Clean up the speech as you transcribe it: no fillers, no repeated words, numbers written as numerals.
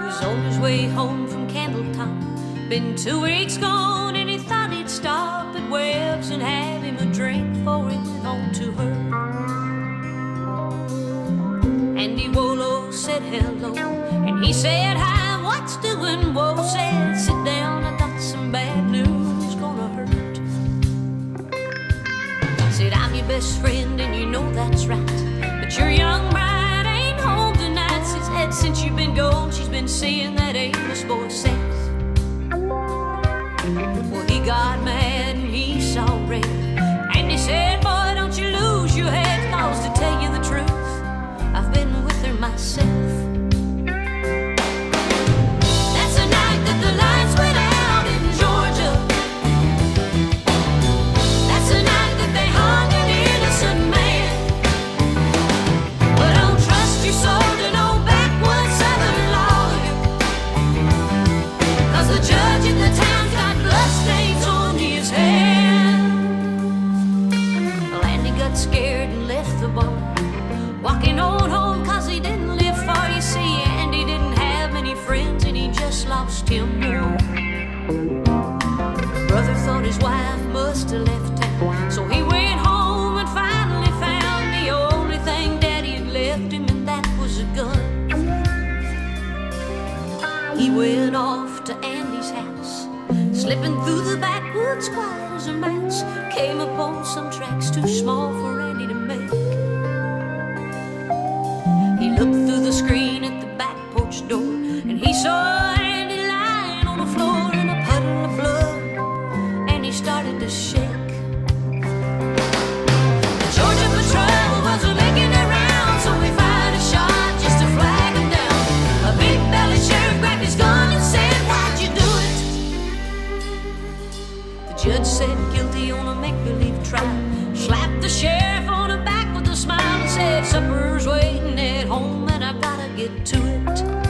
was on his way home from Candletop. Been 2 weeks gone and he thought he'd stop at Webb's and have him a drink before he went on to her. Andy Wolo said hello and he said hi, what's doing? Whoa said sit down, I got some bad news gonna hurt. Said I'm your best friend and you know that's right, but your young bride ain't home tonight. Said since you've been gone she's been seeing that aimless boy Seth. Well, he got mad and he saw red, and he said, boy, don't you lose your head, 'cause to tell you the truth, I've been with her myself. That's the night that the lights went out in Georgia. That's the night that they hung an innocent man. But don't trust your soul to no backwoods southern lawyer, 'cause the judge in the town's got bloodstains on his hand. Well, Andy got scared and left the bar, walking on home 'cause he didn't live far. You see, Andy didn't have many friends and he just lost him more. Brother thought his wife must have left town, so he went home and finally found the only thing Daddy had left him, and that was a gun. He went off to Andy's house, slipping through the backwoods quiet as a mouse. Came upon some tracks too small for Andy to make. He looked through the screen at the back porch door and he saw Andy lying on the floor in a puddle of blood, and he started to shake. The Georgia patrol was making their rounds, so we fired a shot just to flag him down. A big-bellied sheriff grabbed his gun and said, why'd you do it? The judge said guilty on a make-believe trial, slapped the sheriff on the back with a smile and said, supper's waiting at home and I gotta get to it.